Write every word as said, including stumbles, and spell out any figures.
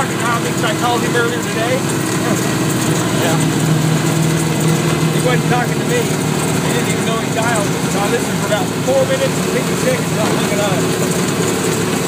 talking to Tom because I called him earlier today. Yeah. He wasn't talking to me. He didn't even know he dialed. So I listened for about four minutes and fifty seconds. I was looking on.